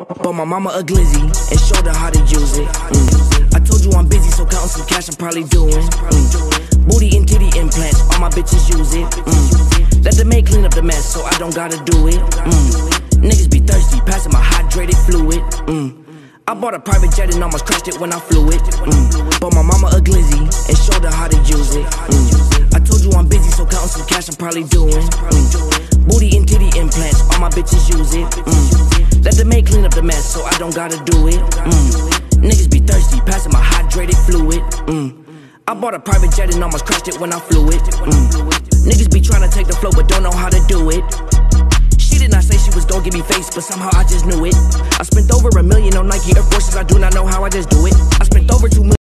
Bought my mama a glizzy and showed her how to use it. I told you I'm busy, so counting some cash I'm probably doing. Booty and titty implants, all my bitches use it. Let the maid clean up the mess, so I don't gotta do it. Niggas be thirsty, passing my hydrated fluid. I bought a private jet and almost crashed it when I flew it. Bought my mama a glizzy and showed her how to use it. I told you I'm busy, so counting some cash I'm probably doing. Booty and titty implants, all my bitches use it. Let the maid clean up the mess, so I don't gotta do it. Niggas be thirsty, passing my hydrated fluid. I bought a private jet and almost crashed it when I flew it. Niggas be trying to take the flow but don't know how to do it. She did not say she was gon' give me face, but somehow I just knew it. I spent over $1 million on Nike Air Forces, I do not know how I just do it. I spent over $2 million